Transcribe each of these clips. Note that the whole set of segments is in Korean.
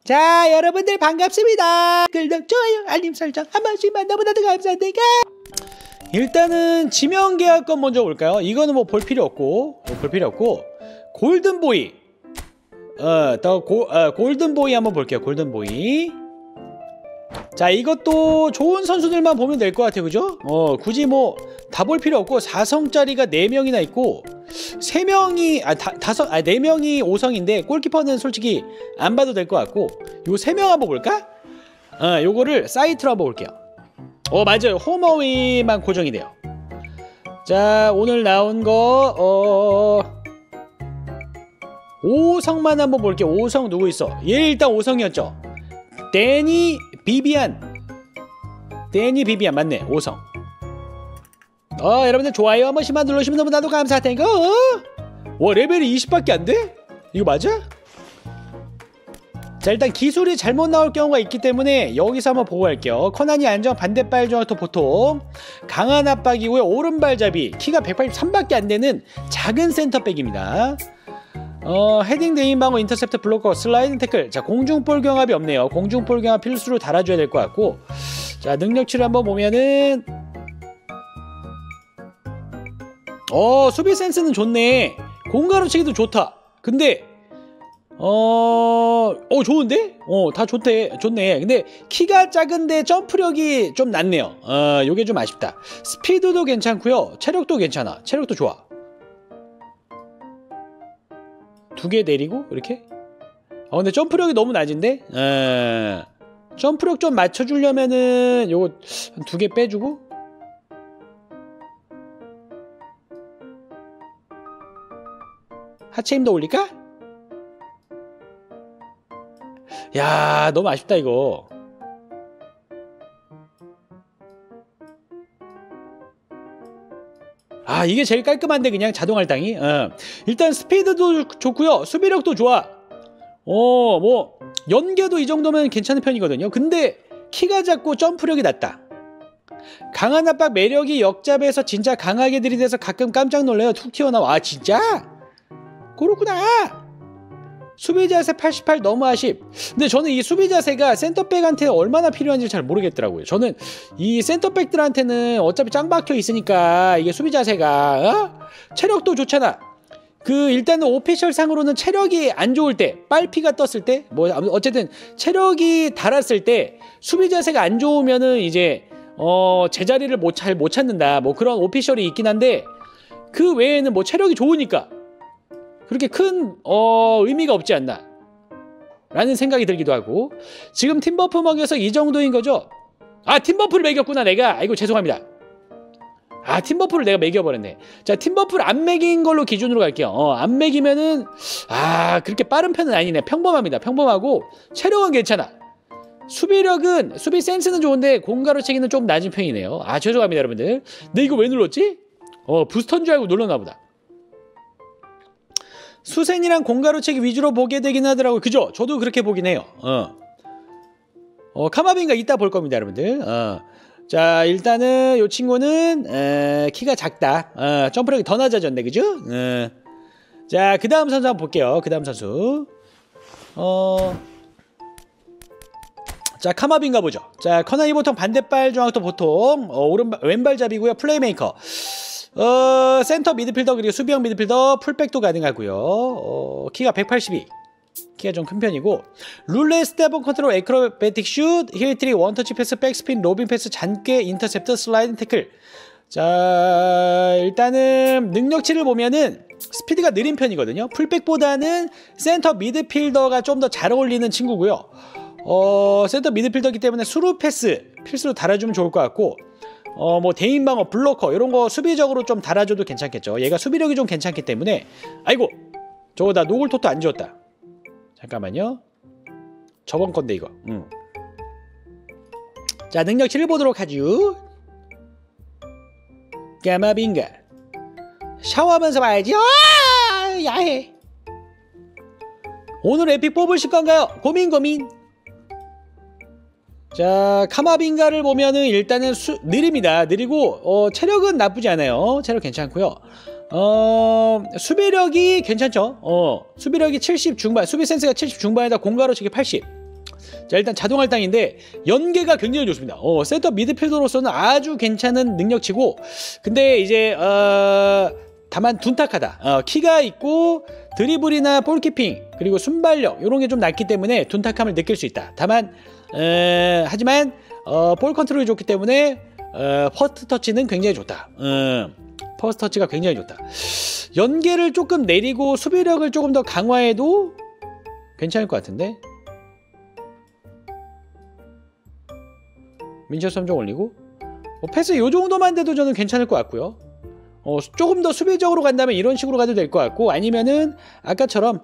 자, 여러분들 반갑습니다. 구독, 좋아요, 알림 설정 한 번씩만 너무나도 감사합니다. 일단은 지명 계약권 먼저 볼까요? 이거는 뭐 볼 필요 없고, 골든보이. 골든보이 한번 볼게요. 골든보이. 자, 이것도 좋은 선수들만 보면 될 것 같아요. 그죠? 굳이 뭐 다 볼 필요 없고 4성짜리가 4명이나 있고 3명이 4명이 5성인데 골키퍼는 솔직히 안 봐도 될 것 같고 요 3명 한번 볼까? 요거를 사이트로 한번 볼게요. 맞아요. 홈어웨이만 고정이 돼요. 자, 오늘 나온 거 5성만 한번 볼게요. 5성 누구 있어? 얘 일단 5성이었죠. 데니 비비안 맞네. 5성. 여러분들 좋아요 한 번씩만 눌러주시면 너무나도 감사하다니까. 와, 레벨이 20밖에 안 돼? 이거 맞아? 자, 일단 기술이 잘못 나올 경우가 있기 때문에 여기서 한번 보고 갈게요. 커난이 안정, 반대발 정확도 보통, 강한 압박이고요. 오른발잡이, 키가 183밖에 안 되는 작은 센터백입니다. 헤딩, 대인 방어, 인터셉트, 블로커, 슬라이딩 태클. 자, 공중볼 경합이 없네요. 공중볼 경합 필수로 달아줘야 될 것 같고. 자, 능력치를 한번 보면은 수비 센스는 좋네. 공가로치기도 좋다. 근데 좋은데? 다 좋네. 근데 키가 작은데 점프력이 좀 낮네요. 요게 좀 아쉽다. 스피드도 괜찮고요. 체력도 괜찮아. 체력도 좋아. 2개 내리고 이렇게? 근데 점프력이 너무 낮은데? 점프력 좀 맞춰주려면은 요거 한 2개 빼주고 하체 힘도 올릴까? 야, 너무 아쉽다 이거. 이게 제일 깔끔한데 그냥 자동 할당이. 일단 스피드도 좋고요. 수비력도 좋아. 뭐 연계도 이 정도면 괜찮은 편이거든요. 근데 키가 작고 점프력이 낮다. 강한 압박 매력이 역잡에서 진짜 강하게 들이대서 가끔 깜짝 놀래요. 툭 튀어나와. 진짜? 그렇구나. 수비 자세 88 너무 아쉽. 근데 저는 이 수비 자세가 센터백한테 얼마나 필요한지 잘 모르겠더라고요. 저는 이 센터백들한테는 어차피 짱 박혀 있으니까 이게 수비 자세가 체력도 좋잖아. 일단은 오피셜 상으로는 체력이 안 좋을 때, 빨피가 떴을 때, 뭐 어쨌든 체력이 달았을 때 수비 자세가 안 좋으면은 이제 제자리를 잘 못 찾는다. 뭐 그런 오피셜이 있긴 한데 그 외에는 뭐 체력이 좋으니까 그렇게 큰 의미가 없지 않나 라는 생각이 들기도 하고. 지금 팀버프 먹여서 이 정도인 거죠? 팀버프를 매겼구나 내가. 아이고 죄송합니다. 팀버프를 내가 매겨버렸네. 자, 팀버프를 안 매긴 걸로 기준으로 갈게요. 안 매기면은 그렇게 빠른 편은 아니네. 평범합니다. 평범하고 체력은 괜찮아. 수비력은, 수비 센스는 좋은데 공가로채기는 좀 낮은 편이네요. 죄송합니다 여러분들. 근데 이거 왜 눌렀지? 부스터인 줄 알고 눌렀나 보다. 수센이랑 공가로채기 위주로 보게 되긴 하더라고요. 그죠? 저도 그렇게 보긴 해요. 카마빈가 이따 볼 겁니다 여러분들. 자, 일단은 요 친구는 키가 작다. 점프력이 더 낮아졌네. 그죠? 자, 그 다음 선수 한번 볼게요. 그 다음 선수 자, 카마빈가 보죠. 자, 커나이 보통 반대발 정확도 보통, 왼발잡이고요. 플레이메이커, 센터 미드필더, 그리고 수비형 미드필더, 풀백도 가능하고요. 키가 182, 키가 좀 큰 편이고, 룰렛, 스텝업 컨트롤, 에크로베틱 슛, 힐트리, 원터치 패스, 백스핀, 로빙 패스, 잔깨, 인터셉트, 슬라이딩 태클. 자, 일단은 능력치를 보면은 스피드가 느린 편이거든요. 풀백보다는 센터 미드필더가 좀 더 잘 어울리는 친구고요. 센터 미드필더이기 때문에 수루 패스 필수로 달아주면 좋을 것 같고, 뭐 대인방어, 블로커 이런 거 수비적으로 좀 달아줘도 괜찮겠죠. 얘가 수비력이 좀 괜찮기 때문에. 아이고, 저거 나 노골토토 안 지웠다. 잠깐만요. 저번 건데 이거. 자, 능력치를 보도록 하죠. 까마빈가. 샤워하면서 봐야지. 야해. 오늘 에픽 뽑으실 건가요? 고민. 자, 카마빈가를 보면은 일단은 느립니다. 느리고 체력은 나쁘지 않아요. 체력 괜찮고요. 수비력이 괜찮죠. 수비력이 70 중반, 수비 센스가 70 중반에다 공가로치기 80. 자, 일단 자동 할당인데 연계가 굉장히 좋습니다. 센터 미드필더로서는 아주 괜찮은 능력치고, 근데 이제 다만 둔탁하다. 키가 있고 드리블이나 볼키핑 그리고 순발력 이런 게 좀 낮기 때문에 둔탁함을 느낄 수 있다. 다만 하지만 볼 컨트롤이 좋기 때문에 퍼스트 터치는 굉장히 좋다. 퍼스트 터치가 굉장히 좋다. 연계를 조금 내리고 수비력을 조금 더 강화해도 괜찮을 것 같은데. 민철 3점 올리고 패스 요 정도만 돼도 저는 괜찮을 것 같고요. 조금 더 수비적으로 간다면 이런 식으로 가도 될 것 같고, 아니면은 아까처럼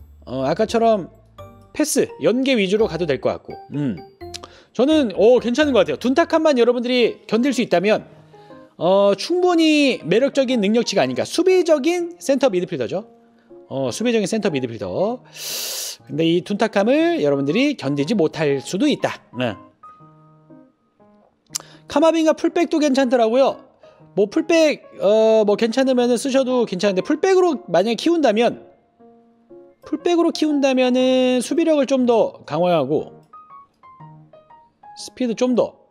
패스 연계 위주로 가도 될 것 같고. 저는 괜찮은 것 같아요. 둔탁함만 여러분들이 견딜 수 있다면 충분히 매력적인 능력치가 아닌가. 수비적인 센터 미드필더죠. 수비적인 센터 미드필더. 근데 이 둔탁함을 여러분들이 견디지 못할 수도 있다. 카마빈가 풀백도 괜찮더라고요. 뭐 풀백 뭐 괜찮으면 쓰셔도 괜찮은데, 풀백으로 만약에 키운다면은 수비력을 좀 더 강화하고 스피드 좀 더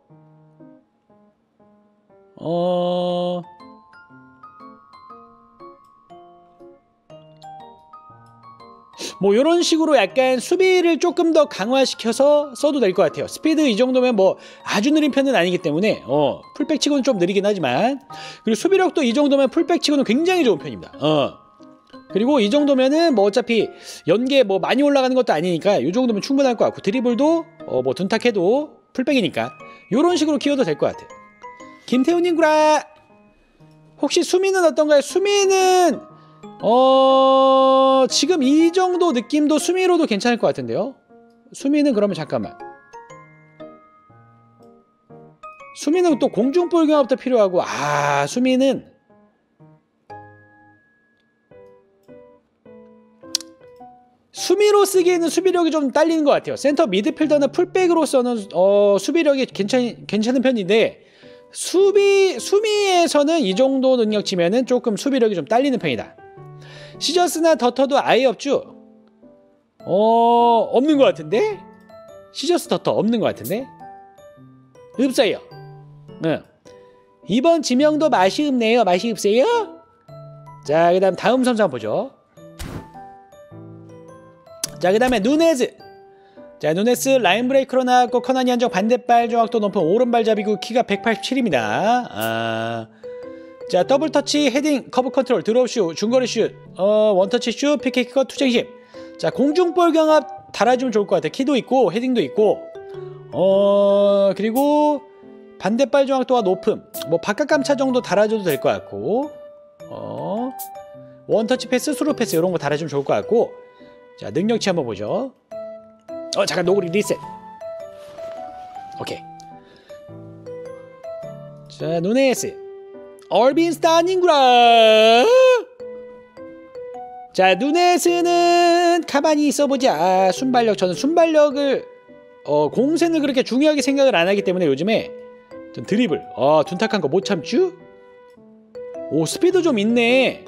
뭐 이런 식으로 약간 수비를 조금 더 강화시켜서 써도 될 것 같아요. 스피드 이 정도면 뭐 아주 느린 편은 아니기 때문에 풀백 치고는 좀 느리긴 하지만, 그리고 수비력도 이 정도면 풀백 치고는 굉장히 좋은 편입니다. 그리고 이 정도면은 뭐 어차피 연계 뭐 많이 올라가는 것도 아니니까 이 정도면 충분할 것 같고, 드리블도 뭐 둔탁해도 풀백이니까 이런 식으로 키워도 될 것 같아요. 김태훈님구라. 혹시 수미는 어떤가요? 수미는 지금 이 정도 느낌도 수미로도 괜찮을 것 같은데요. 수미는 그러면 잠깐만. 수미는 또 공중볼 경합도 필요하고, 수미는 수미로 쓰기에는 수비력이 좀 딸리는 것 같아요. 센터 미드필더나 풀백으로서는 수비력이 괜찮은 편인데, 수미에서는 이 정도 능력치면은 조금 수비력이 좀 딸리는 편이다. 시저스나 더터도 아예 없죠? 없는 것 같은데? 시저스 더터 없는 것 같은데? 없어요. 이번 지명도 맛이 없네요. 맛이 없어요? 자, 그 다음 선수 한번 보죠. 자, 그 다음에 누네즈. 자, 누네스 라인 브레이크로 나왔고, 커나니 한정 반대발 정확도 높은 오른발잡이고, 키가 187입니다. 자, 더블 터치, 헤딩, 커브 컨트롤, 드롭 슛, 중거리 슛, 원터치 슛, 피케이커, 투쟁심. 자, 공중볼 경합 달아주면 좋을 것 같아요. 키도 있고, 헤딩도 있고, 그리고 반대발 정확도가 높음, 뭐 바깥 감차 정도 달아줘도 될 것 같고, 원터치 패스, 스루 패스 이런 거 달아주면 좋을 것 같고. 자, 능력치 한번 보죠. 잠깐 노구리 리셋. 오케이. 자, 누네스. 얼빈 스타닝구라. 자, 누네스는 가만히 있어보자. 순발력. 저는 순발력을 공센을 그렇게 중요하게 생각을 안 하기 때문에 요즘에 좀 드리블 둔탁한 거 못 참쥬? 오, 스피드 좀 있네.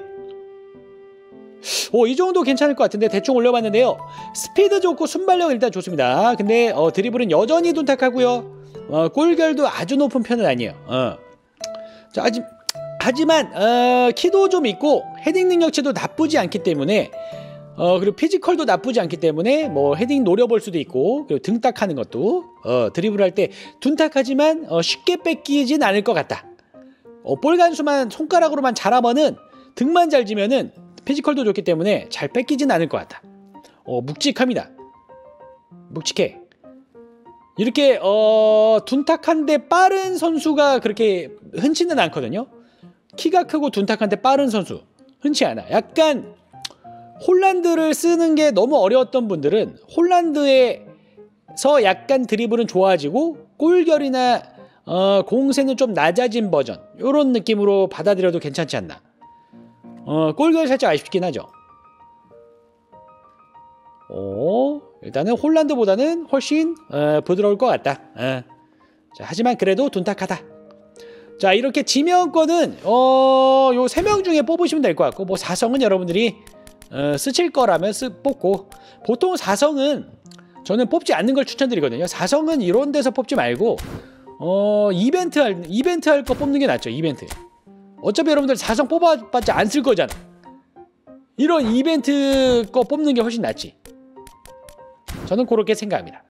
이 정도 괜찮을 것 같은데 대충 올려봤는데요. 스피드 좋고 순발력 일단 좋습니다. 근데 드리블은 여전히 둔탁하고요. 골결도 아주 높은 편은 아니에요. 자, 하지만 키도 좀 있고 헤딩 능력치도 나쁘지 않기 때문에, 그리고 피지컬도 나쁘지 않기 때문에 뭐 헤딩 노려볼 수도 있고, 그리고 등딱하는 것도 드리블할 때 둔탁하지만 쉽게 뺏기진 않을 것 같다. 볼 간수만 손가락으로만 잘하면은, 등만 잘 지면은 피지컬도 좋기 때문에 잘 뺏기진 않을 것 같다. 묵직합니다. 묵직해. 이렇게 둔탁한데 빠른 선수가 그렇게 흔치는 않거든요. 키가 크고 둔탁한데 빠른 선수 흔치 않아. 약간 홀란드를 쓰는 게 너무 어려웠던 분들은 홀란드에서 약간 드리블은 좋아지고 골결이나 공세는 좀 낮아진 버전, 이런 느낌으로 받아들여도 괜찮지 않나. 골결 살짝 아쉽긴 하죠. 일단은 홀란드보다는 훨씬 부드러울 것 같다. 자, 하지만 그래도 둔탁하다. 자, 이렇게 지명권은 요 3명 중에 뽑으시면 될 것 같고, 뭐 4성은 여러분들이 쓰실 거라면 뽑고, 보통 4성은 저는 뽑지 않는 걸 추천드리거든요. 4성은 이런 데서 뽑지 말고 이벤트 할 거 뽑는 게 낫죠. 이벤트. 어차피 여러분들 4성 뽑아봤자 안 쓸 거잖아. 이런 이벤트 거 뽑는 게 훨씬 낫지. 저는 그렇게 생각합니다.